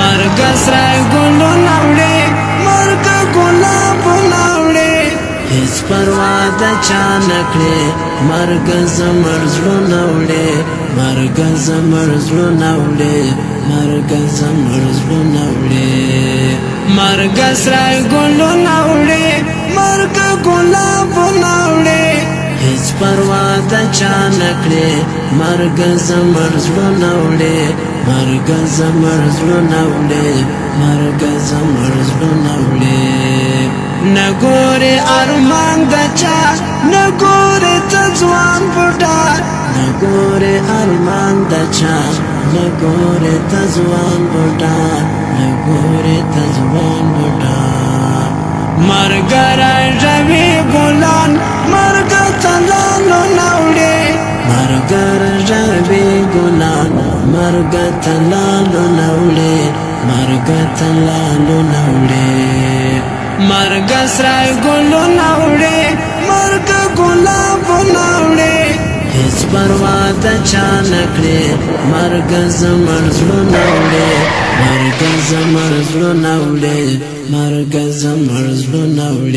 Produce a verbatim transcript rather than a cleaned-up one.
مرګ سره ګلو نوړې مرګ ګلاب نوړې هیڅ پروا د چا نکړې مرګ زمر زړه نوړې مرګ زمر زړه نوړې مرګ زمر زړه نوړې مرګ سره ګلو نوړې مرګ ګلاب نوړې هیڅ پروا د چا نکړې مرګ زمر زړه نوړې مرګ زمر زړه نوړې مرګ زمر زړه نوړې نګورې ارمان د چا نګورې ته ځوان بوډا نګورې ارمان د چا نګورې ته ځوان بوډا نګورې ته ځوان بوډا مرګ راځوي ګلان مرګ ته لالو نوړې مرګ راځوي ګلان مرګ ته لالو نوړې مرګ ته لالو نوړې مرګ سره ګلو نوړې مرګ ګلاب نوړې هیڅ پروا د چا نکړې مرګ زمر زړه نوړې مرګ زمر زړه نوړې مرګ زمر زړه نوړې